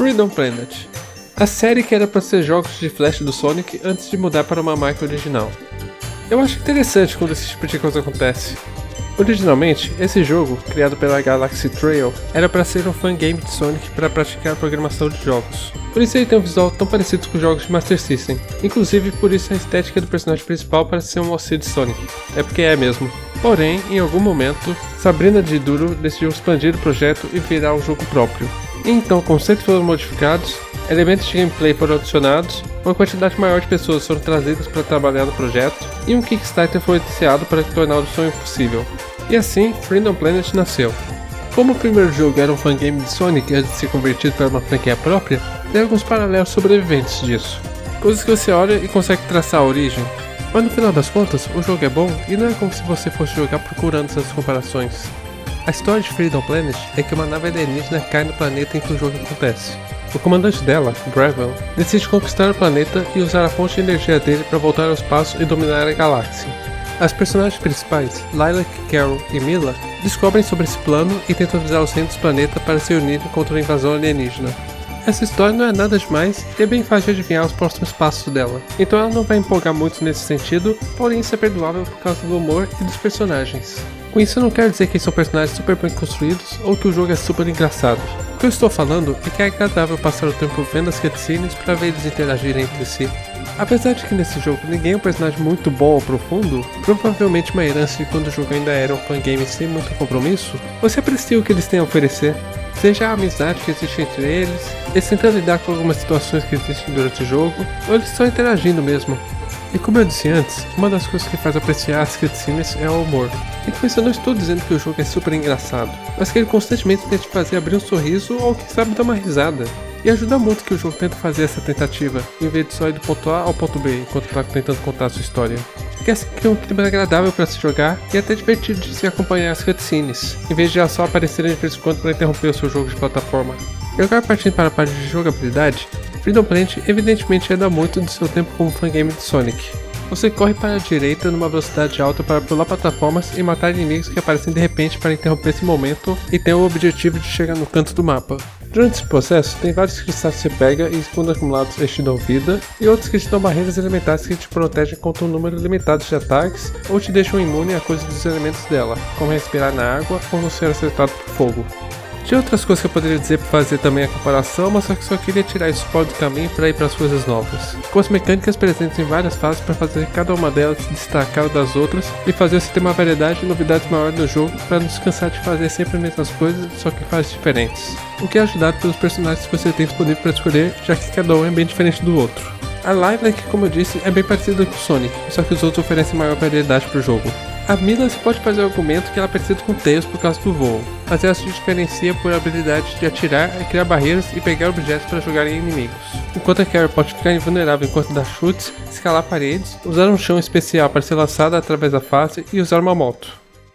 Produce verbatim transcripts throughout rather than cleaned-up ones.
Freedom Planet, a série que era para ser jogos de flash do Sonic antes de mudar para uma marca original. Eu acho interessante quando esse tipo de coisa acontece. Originalmente, esse jogo, criado pela Galaxy Trail, era para ser um fangame de Sonic para praticar programação de jogos. Por isso ele tem um visual tão parecido com os jogos de Master System, inclusive por isso a estética do personagem principal parece ser um O C de Sonic. É porque é mesmo. Porém, em algum momento, Sabrina de Duro decidiu expandir o projeto e virar um jogo próprio. E então, conceitos foram modificados, elementos de gameplay foram adicionados, uma quantidade maior de pessoas foram trazidas para trabalhar no projeto, e um Kickstarter foi iniciado para tornar o sonho possível. E assim, Freedom Planet nasceu. Como o primeiro jogo era um fangame de Sonic antes de ser convertido para uma franquia própria, tem alguns paralelos sobreviventes disso. Coisas que você olha e consegue traçar a origem. Mas no final das contas, o jogo é bom e não é como se você fosse jogar procurando essas comparações. A história de Freedom Planet é que uma nave alienígena cai no planeta em que o jogo acontece. O comandante dela, Gravel, decide conquistar o planeta e usar a fonte de energia dele para voltar ao espaço e dominar a galáxia. As personagens principais, Lilac, Carol e Mila, descobrem sobre esse plano e tentam avisar os reinos do planeta para se unirem contra a invasão alienígena. Essa história não é nada demais e é bem fácil de adivinhar os próximos passos dela, então ela não vai empolgar muito nesse sentido, porém isso é perdoável por causa do humor e dos personagens. Com isso eu não quero dizer que são personagens super bem construídos ou que o jogo é super engraçado. O que eu estou falando é que é agradável passar o tempo vendo as cutscenes para ver eles interagirem entre si. Apesar de que nesse jogo ninguém é um personagem muito bom ou profundo, provavelmente uma herança de quando o jogo ainda era um fangame sem muito compromisso, você aprecia o que eles têm a oferecer, seja a amizade que existe entre eles, eles tentando lidar com algumas situações que existem durante o jogo, ou eles só interagindo mesmo. E como eu disse antes, uma das coisas que faz apreciar as cutscenes é o humor. E com isso eu não estou dizendo que o jogo é super engraçado, mas que ele constantemente tenta te fazer abrir um sorriso ou quem sabe dar uma risada. E ajuda muito que o jogo tenta fazer essa tentativa, em vez de só ir do ponto A ao ponto B, enquanto está tentando contar a sua história. Porque assim cria um clima agradável para se jogar e até divertido de se acompanhar as cutscenes, em vez de elas só aparecerem de vez em quando para interromper o seu jogo de plataforma. E agora partindo para a parte de jogabilidade, Freedom Planet evidentemente ainda muito do seu tempo como fangame de Sonic. Você corre para a direita numa velocidade alta para pular plataformas e matar inimigos que aparecem de repente para interromper esse momento e tem o objetivo de chegar no canto do mapa. Durante esse processo, tem vários cristais que você pega e quando acumulados eles te dão vida, e outros que te dão barreiras elementares que te protegem contra um número limitado de ataques ou te deixam imune a coisas dos elementos dela, como respirar na água ou não ser acertado por fogo. Tinha outras coisas que eu poderia dizer para fazer também a comparação, mas só que só queria tirar isso fora do caminho para ir para as coisas novas. Com as mecânicas presentes em várias fases para fazer cada uma delas se destacar das outras e fazer você ter uma variedade de novidades maior no jogo para não se cansar de fazer sempre as mesmas coisas, só que em fases diferentes. O que é ajudado pelos personagens que você tem disponível para escolher, já que cada um é bem diferente do outro. A Lilac, como eu disse, é bem parecida com o Sonic, só que os outros oferecem maior variedade para o jogo. A Mila se pode fazer o argumento que ela é parecida com Tails por causa do voo, mas ela se diferencia por habilidade de atirar, criar barreiras e pegar objetos para jogar em inimigos. Enquanto a Carol pode ficar invulnerável enquanto dá chutes, escalar paredes, usar um chão especial para ser lançada através da fase e usar uma moto.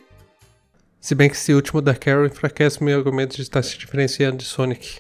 Se bem que esse último da Carol enfraquece o meu argumento de estar se diferenciando de Sonic.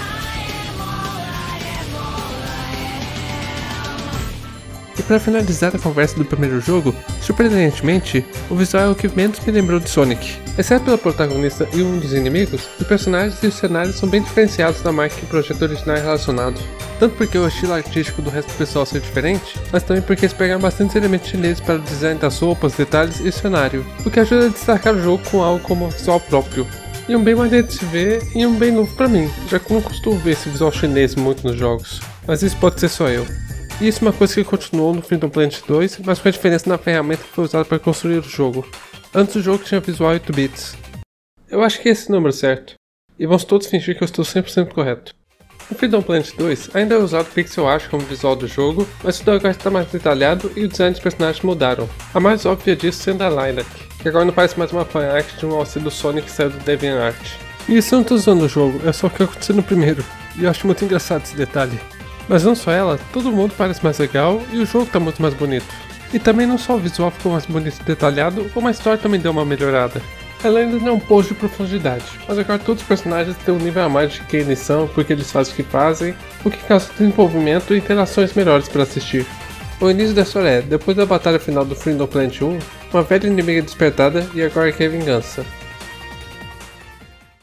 E para finalizar a conversa do primeiro jogo, surpreendentemente, o visual é o que menos me lembrou de Sonic. Exceto pela protagonista e um dos inimigos, os personagens e os cenários são bem diferenciados da marca que o projeto original é relacionado. Tanto porque o estilo artístico do resto do pessoal ser diferente, mas também porque eles pegaram bastante elementos chineses para o design das roupas, detalhes e o cenário, o que ajuda a destacar o jogo com algo como visual próprio. E um bem maneiro de se ver e um bem novo para mim, já que eu não costumo ver esse visual chinês muito nos jogos. Mas isso pode ser só eu. E isso é uma coisa que continuou no Freedom Planet dois, mas com a diferença na ferramenta que foi usada para construir o jogo. Antes o jogo tinha visual oito bits. Eu acho que é esse o número certo. E vamos todos fingir que eu estou cem por cento correto. No Freedom Planet dois ainda é usado pixel art como visual do jogo, mas tudo agora está mais detalhado e o design dos personagens mudaram. A mais óbvia disso sendo a Lilac, que agora não parece mais uma fanart de um auxílio do Sonic que saiu do DeviantArt. E isso eu não estou usando o jogo, é só o que aconteceu no primeiro, e eu acho muito engraçado esse detalhe. Mas não só ela, todo mundo parece mais legal e o jogo tá muito mais bonito. E também não só o visual ficou mais bonito e detalhado, como a história também deu uma melhorada. Ela ainda não é um post de profundidade, mas agora todos os personagens têm um nível a mais de quem eles são, porque eles fazem o que fazem, o que causa desenvolvimento e interações melhores para assistir. O início da história é, depois da batalha final do Freedom Planet um, uma velha inimiga é despertada e agora quer vingança.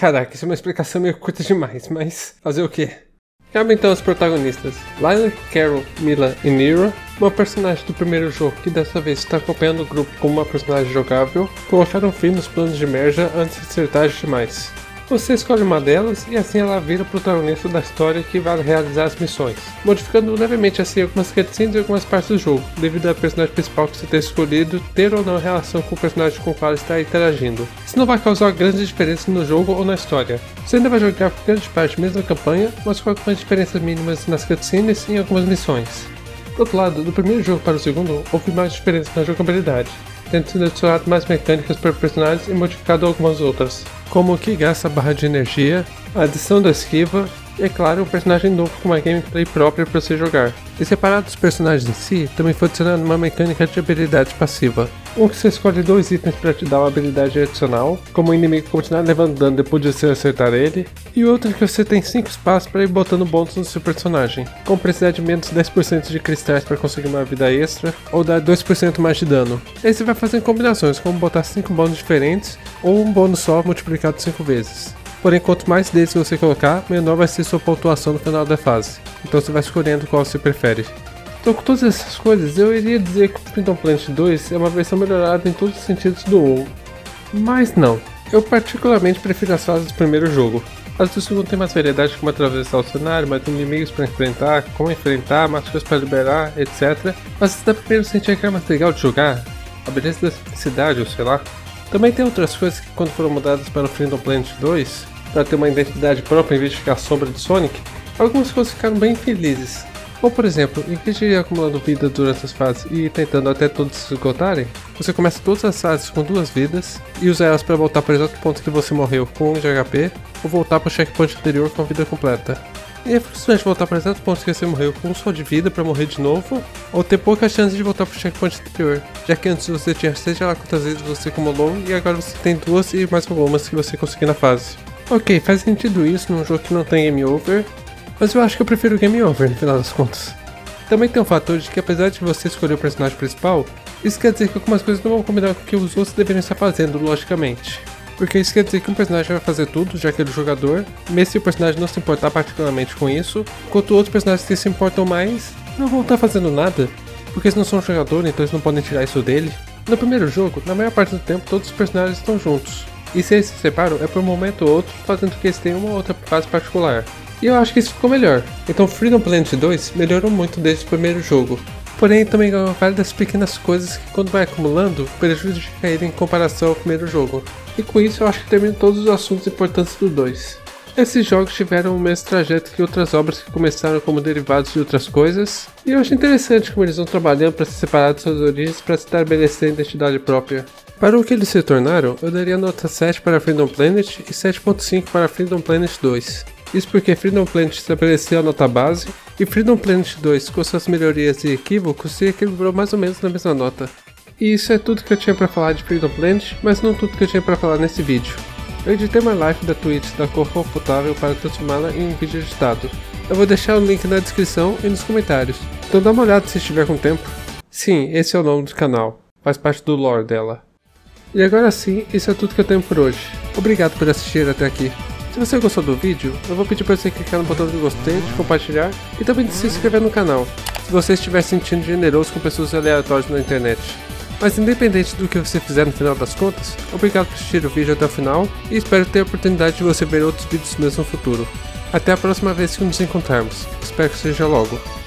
Caraca, isso é uma explicação meio curta demais, mas fazer o quê? Cabem então os protagonistas, Layla, Carol, Mila e Nero, uma personagem do primeiro jogo que dessa vez está acompanhando o grupo como uma personagem jogável, colocaram fim nos planos de Merja antes de ser tarde demais. Você escolhe uma delas e assim ela vira o protagonista da história que vai realizar as missões, modificando levemente assim algumas cutscenes e algumas partes do jogo, devido ao personagem principal que você ter escolhido ter ou não relação com o personagem com o qual está interagindo. Isso não vai causar grandes diferenças no jogo ou na história. Você ainda vai jogar por grande parte mesmo na campanha, mas com algumas diferenças mínimas nas cutscenes e em algumas missões. Do outro lado, do primeiro jogo para o segundo, houve mais diferenças na jogabilidade, tendo sido adicionado mais mecânicas para personagens e modificado algumas outras, como o que gasta a barra de energia, a adição da esquiva e, é claro, um personagem novo com uma gameplay própria para você jogar. E separado dos personagens em si, também foi adicionada uma mecânica de habilidade passiva. Um que você escolhe dois itens para te dar uma habilidade adicional, como o inimigo continuar levando dano depois de você acertar ele, e outro que você tem cinco espaços para ir botando bônus no seu personagem, como precisar de menos dez por cento de cristais para conseguir uma vida extra, ou dar dois por cento mais de dano. Aí você vai fazendo combinações, como botar cinco bônus diferentes, ou um bônus só multiplicado cinco vezes. Porém, quanto mais deles você colocar, menor vai ser sua pontuação no final da fase, então você vai escolhendo qual você prefere. Então, com todas essas coisas, eu iria dizer que o Freedom Planet dois é uma versão melhorada em todos os sentidos do um. Mas não, eu particularmente prefiro as fases do primeiro jogo. As do segundo tem mais variedade, como atravessar o cenário, mais inimigos para enfrentar, como enfrentar, mais coisas para liberar, etcétera. Mas da primeiro sentia que era mais legal de jogar, a beleza da simplicidade, ou sei lá. Também tem outras coisas que, quando foram mudadas para o Freedom Planet dois, para ter uma identidade própria em vez de ficar a sombra de Sonic, algumas coisas ficaram bem felizes. Ou, por exemplo, em vez de ir acumulando vida durante as fases e ir tentando até todos se esgotarem, você começa todas as fases com duas vidas e usa elas para voltar para o exato ponto que você morreu com um de H P, ou voltar para o checkpoint anterior com a vida completa. E é frustrante voltar para o exato ponto que você morreu com um só de vida para morrer de novo, ou ter pouca chance de voltar para o checkpoint anterior, já que antes você tinha seja lá quantas vezes você acumulou e agora você tem duas e mais algumas que você conseguir na fase. Ok, faz sentido isso num jogo que não tem game over, mas eu acho que eu prefiro game over no final das contas. Também tem o fator de que apesar de você escolher o personagem principal, isso quer dizer que algumas coisas não vão combinar com o que os outros deveriam estar fazendo, logicamente. Porque isso quer dizer que um personagem vai fazer tudo, já que ele é o jogador, mesmo se o personagem não se importar particularmente com isso, enquanto outros personagens que se importam mais não vão estar fazendo nada, porque eles não são um jogador, então eles não podem tirar isso dele. No primeiro jogo, na maior parte do tempo, todos os personagens estão juntos, e se eles se separam é por um momento ou outro, fazendo com que eles tenham uma outra fase particular. E eu acho que isso ficou melhor, então Freedom Planet dois melhorou muito desde o primeiro jogo. Porém também ganhou várias pequenas coisas que quando vai acumulando, prejudica ele em comparação ao primeiro jogo. E com isso eu acho que termino todos os assuntos importantes do dois. Esses jogos tiveram o mesmo trajeto que outras obras que começaram como derivados de outras coisas, e eu acho interessante como eles vão trabalhando para se separar de suas origens para se estabelecer a identidade própria. Para o que eles se tornaram, eu daria nota sete para Freedom Planet e sete ponto cinco para Freedom Planet dois. Isso porque Freedom Planet estabeleceu a nota base, e Freedom Planet dois, com suas melhorias e equívocos, se equilibrou mais ou menos na mesma nota. E isso é tudo que eu tinha para falar de Freedom Planet, mas não tudo que eu tinha para falar nesse vídeo. Eu editei uma live da Twitch da cor confortável para transformá-la em um vídeo editado. Eu vou deixar o link na descrição e nos comentários, então dá uma olhada se estiver com tempo. Sim, esse é o nome do canal, faz parte do lore dela. E agora sim, isso é tudo que eu tenho por hoje. Obrigado por assistir até aqui. Se você gostou do vídeo, eu vou pedir para você clicar no botão de gostei, de compartilhar e também de se inscrever no canal, se você estiver se sentindo generoso com pessoas aleatórias na internet. Mas independente do que você fizer no final das contas, obrigado por assistir o vídeo até o final e espero ter a oportunidade de você ver outros vídeos meus no futuro. Até a próxima vez que nos encontrarmos, espero que seja logo.